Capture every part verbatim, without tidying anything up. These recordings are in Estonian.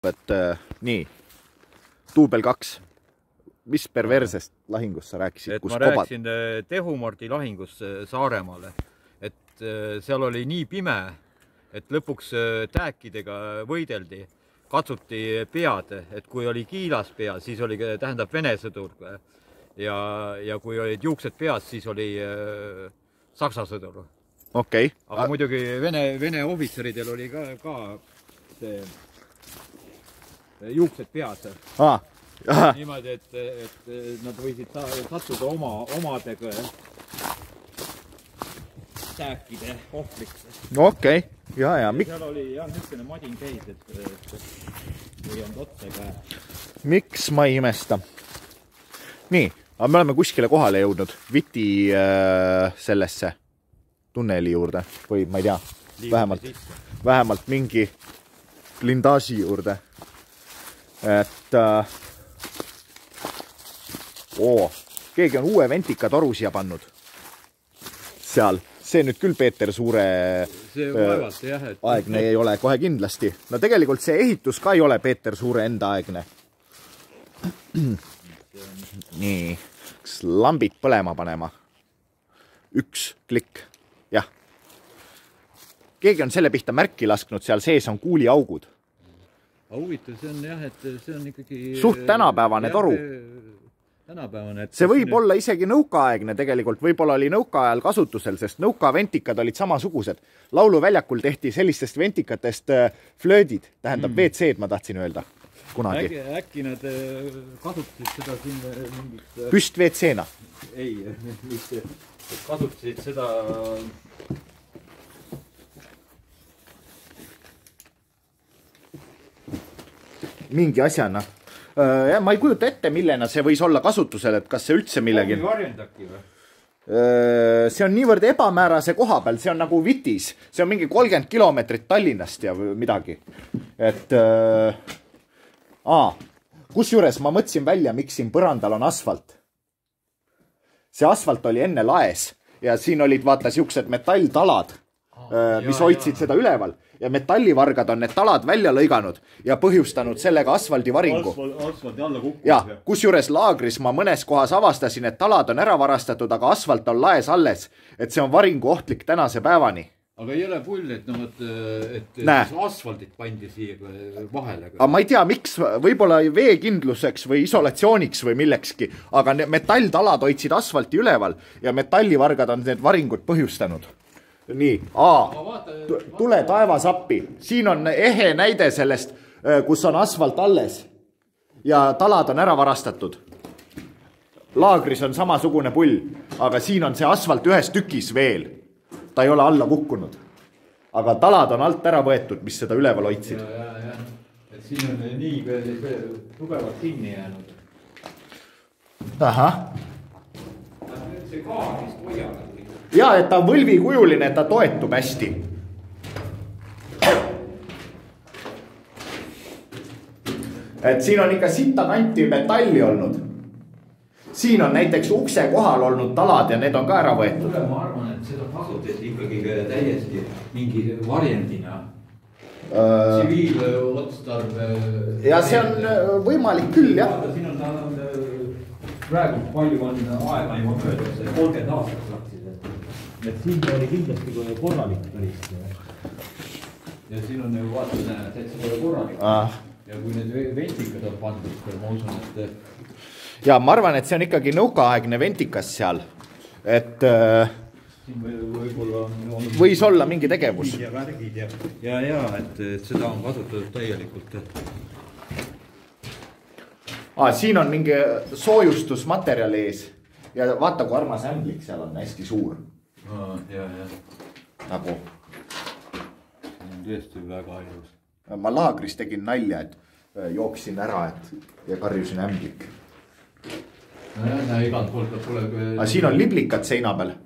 et äh, nii, duubel kaks. Mis perversest lahingust sa rääkisid? Et Kus ma kobad? rääkisin Tehumordi lahingust Saaremaale, et seal oli nii pime, et lõpuks tääkidega võideldi, katsuti pead, et kui oli kiilas pea, siis oli, tähendab, Vene sõdur ja, ja kui olid juuksed peas, siis oli äh, Saksa sõdur. Okei. Okay. Aga muidugi Vene, Vene ohvitseridel oli ka, ka see juuksed peas. Ah. Aha. Niimoodi, et, et nad võisid sattuda oma, omadega tääkide ohvriks. No okei, okay. ja, ja. Mik... Seal oli jah, niisugune madin käis, et, et või on otse käe. Miks ma ei imesta? Nii, aga me oleme kuskile kohale jõudnud Viti äh, sellesse tunneli juurde või ma ei tea, vähemalt, vähemalt mingi blindaaži juurde. Et äh, Oo, keegi on uue ventika toru siia pannud. Seal. See nüüd küll Peeter Suure see vaevalt, jah, et... aegne ei ole kohe kindlasti. No tegelikult see ehitus ka ei ole Peeter Suure enda aegne. Nii, kas lambid põlema panema? Üks klikk. Jah. Keegi on selle pihta märki lasknud, seal sees on kuuliaugud. Huvitav, see on jah, et see on ikkagi... Suht tänapäevane toru. Tänapäevane, et see võib nüüd... olla isegi nõukaaegne tegelikult, võib-olla oli nõukaajal kasutusel, sest nõukaventikad olid samasugused. Lauluväljakul tehti sellistest ventikatest flöödid, tähendab mm. V C-d ma tahtsin öelda kunagi. Äkki, äkki nad kasutasid seda siin mingit... Püst V C-na? Ei, mis kasutasid seda... mingi asjana. Ja ma ei kujuta ette, millena see võis olla kasutusel, et kas see üldse millegi... Varjendaki või? See on niivõrd ebamäärase koha peal, see on nagu Vitis. See on mingi kolmkümmend kilomeetrit Tallinnast ja midagi. Et... Aa, kus juures ma mõtlesin välja, miks siin põrandal on asfalt. See asfalt oli enne laes ja siin olid vaata siuksed metalltalad, mis hoidsid seda üleval. Ja metallivargad on need talad välja lõiganud ja põhjustanud sellega asfaldivaringu. Asfaldi alla kukkunud. Ja, kus juures laagris ma mõnes kohas avastasin, et talad on ära varastatud, aga asfalt on laes alles. Et see on varingu ohtlik tänase päevani. Aga ei ole pull, et, no, et, et asfaldit pandi siia vahele. Aga ma ei tea, miks, võib-olla veekindluseks või isolatsiooniks või millekski, aga metalltalad hoidsid asfalti üleval ja metallivargad on need varingud põhjustanud. Nii, A, tule taevas appi. Siin on ehe näide sellest, kus on asfalt alles ja talad on ära varastatud. Laagris on samasugune pull, aga siin on see asfalt ühes tükis veel. Ta ei ole alla kukkunud. Aga talad on alt ära võetud, mis seda üleval hoidsid. Ja, ja, ja. Et siin on nii tugevalt kinni jäänud. Ahah. See kaarist hoiab. Ja, et ta on võlvikujuline, et ta toetub hästi. Et siin on ikka sitta kanti metalli olnud. Siin on näiteks ukse kohal olnud talad ja need on ka ära võetud. Ma arvan, et seda kasutati ikkagi täiesti mingi varjendina. Tsiviilotstarve... Ja see on võimalik küll, jah. Siin on praegu palju on aega juba möödas, kolmkümmend aastat laksid. Et siin oli kindlasti korralik päris. Ja siin on ju vaata, et see pole korralik. Ah. Ja kui need ventikad on pandud, ma usun, et... Ja ma arvan, et see on ikkagi nõukaaegne ventikas seal. Et... Siin võib-olla on... Võis olla mingi tegevus. Ja värgid ja, ja, ja et, et seda on kasutatud täielikult. Ah, siin on mingi soojustusmaterjal ees. Ja vaata, kui armas ämblik seal on hästi suur. Ah, ja, ja. Nagu. See on tõesti väga ilus. Ma laagris tegin nalja, et jooksin ära et, ja karjusin ämblik. No jah, näe, igalt poolt pole... Aga siin on liblikad seina peal.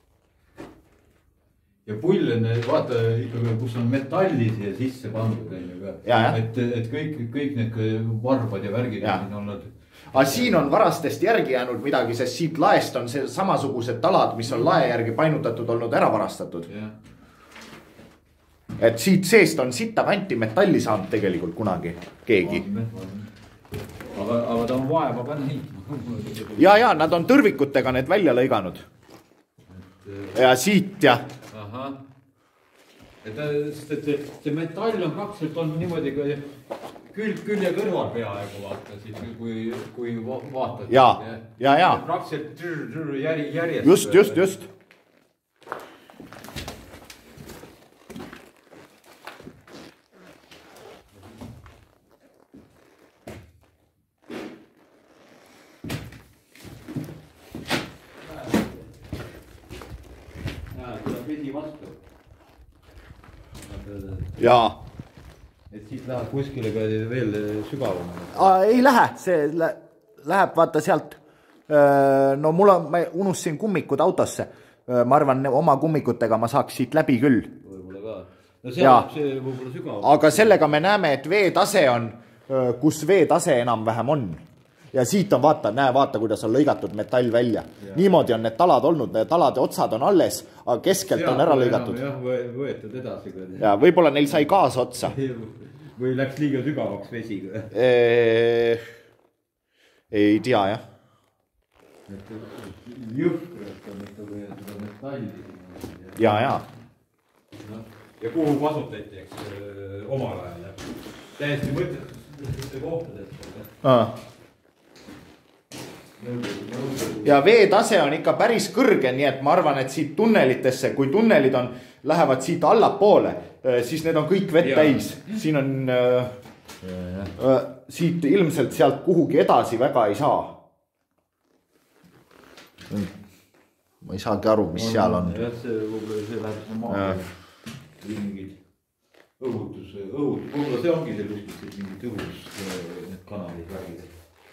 Ja pull on, vaata ikkagi, kus on metalli siia sisse pandud. Ja, ja. Et, et kõik, kõik need varbad ja värgid ja. On olnud... Aga siin on varastest järgi jäänud midagi, sest siit laest on see samasugused talad, mis on lae järgi painutatud olnud ära varastatud. Ja. et siit seest on sitta kanti metalli saanud tegelikult kunagi keegi. Aga, aga ta on vaeva ka näinud. Ja, ja nad on tõrvikutega need välja lõiganud. Ja siit ja. Aha. Et, et see metall on praktiliselt on niimoodi külg, külje kõrval peaaegu vaata, siis kui, kui vaatad. Ja, ja, ja. Praktiliselt järjest. Just, just, just. Jaa. Et siit läheb kuskile ka veel sügavamale. Ei lähe, see läheb vaata sealt. No mul on, ma unustasin kummikud autosse. Ma arvan, oma kummikutega ma saaks siit läbi küll. Võib-olla ka. No see läheb see võib-olla sügavamale. Aga sellega me näeme, et veetase on, kus veetase enam vähem on. Ja siit on vaata, näe vaata, kuidas on lõigatud metall välja. Ja. Niimoodi on need talad olnud, need talade otsad on alles, aga keskelt ja, on ära lõigatud. Jah, võetud edasi. Ja võib-olla neil sai kaas otsa. Või läks liiga sügavaks vesi? Eee, ei tea, jah. Jõhkralt on ikka seda metalli. Ja, ja. Ja kuhu kasutati, eks, omal ajal. Täiesti mõtete kohtadest. Aa. Ja veetase on ikka päris kõrge, nii et ma arvan, et siit tunnelitesse, kui tunnelid on, lähevad siit allapoole, siis need on kõik vett täis. Siin on, ja, ja. Siit ilmselt sealt kuhugi edasi väga ei saa. Ma ei saagi aru, mis on, seal on. Jah, see, see läheb maa. Mingid õhutus, õhutus, võib-olla see ongi see kuskilt mingid õhutus, need kanalid värgid.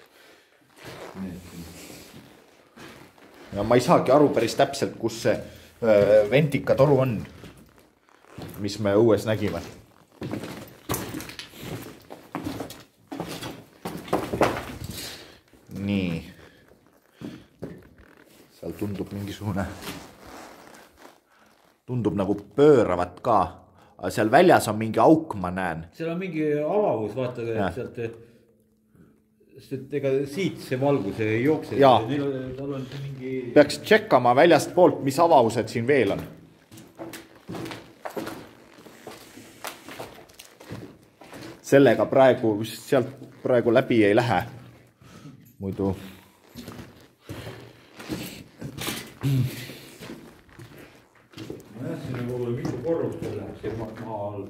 Ja ma ei saagi aru päris täpselt, kus see ventika toru on, mis me õues nägime. Nii. Seal tundub mingisugune, tundub nagu pööravat ka. Aga seal väljas on mingi auk, ma näen. Seal on mingi avavus, vaata, sealt sest ega siit see valgus ei jookse. Tal on mingi... Peaks tšekkama väljast poolt, mis avavused siin veel on. Sellega praegu, sealt praegu läbi ei lähe. Muidu... Jah, siin on võib-olla mitu korrustel läheb see maa all.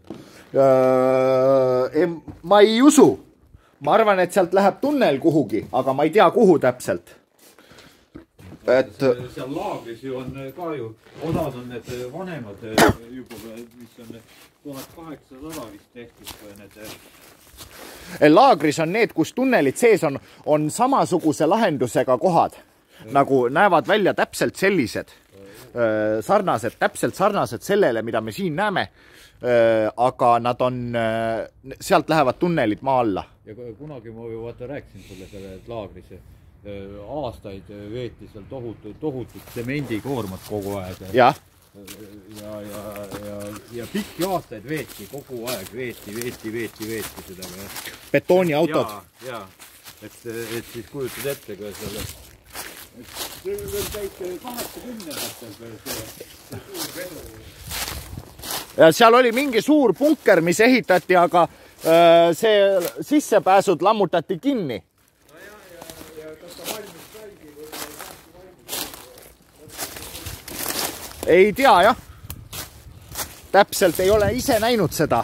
Ma ei usu. Ma arvan, et sealt läheb tunnel kuhugi, aga ma ei tea, kuhu täpselt. Et... Seal laagris ju on ka ju, osad on need vanemad juba, mis on tuhat kaheksasada vist tehtud. Need... Laagris on need, kus tunnelid sees on, on samasuguse lahendusega kohad. Nagu näevad välja täpselt sellised. Sarnased, täpselt sarnased sellele, mida me siin näeme. Aga nad on, sealt lähevad tunnelid maa alla. Ja kunagi ma ju vaata rääkisin sulle selle, et laagris aastaid veeti seal tohutud, tohutud tsemendikoormat kogu aeg. Ja. Ja, ja, ja, ja pikki aastaid veeti, kogu aeg veeti, veeti, veeti, veeti seda. Betooniautod. Ja, ja. Et, et siis kujutad ette ka selle... See on veel täike kaheksakümnendatel veel see suur vedu. Ja seal oli mingi suur bunker, mis ehitati, aga see sissepääsud lammutati kinni. No ja, ja, ja kas ta valmis saigi või valmis? Ei tea, jah. Täpselt ei ole ise näinud seda.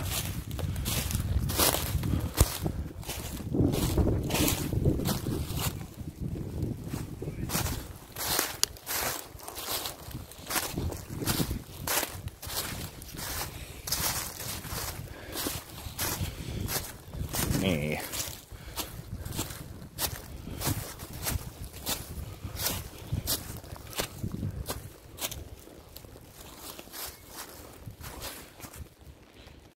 Nii.